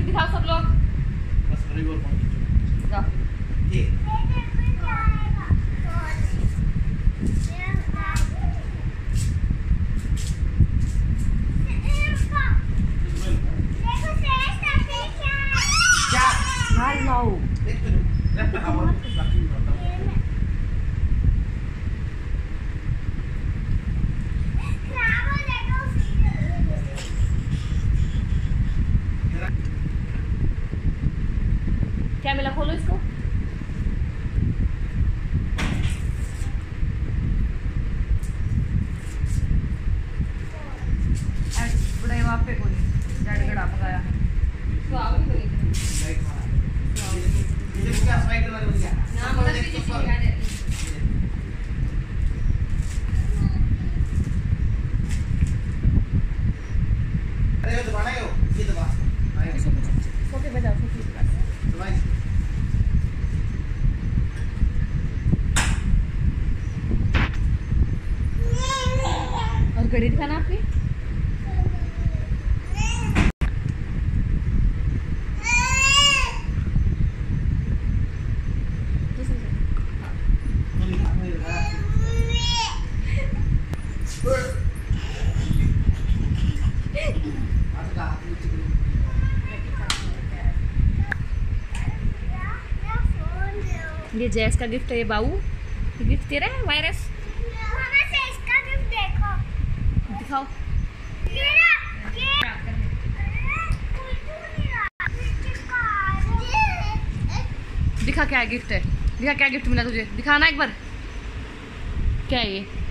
Gift दिखाओ सब लोग। बस करीब और पहुंच जाओ। ये क्या हाल लाओ। एक मिनट रैप लगाओ बाकी बताता हूं। क्या मिला, खोलो इसको। बड़ा वहाँ पे कोई गड़ा पकाया है तो आओ भी कोई लाइट मारा ये क्या स्पाइडर वाला बन गया ना मतलब कि जिस लगा दे। अरे वो दबाना है ये दबा सोफे पे जाओ, सोफे पे बस। दबाई और घड़ी दिखाना आपकी। ये जैस का गिफ्ट है, ये बाऊ ये गिफ्ट तेरा है वायरस। इसका गिफ्ट देखो, दिखाओ। दिखा क्या गिफ्ट है, दिखा क्या गिफ्ट मिला तुझे, दिखाना एक बार। क्या है ये?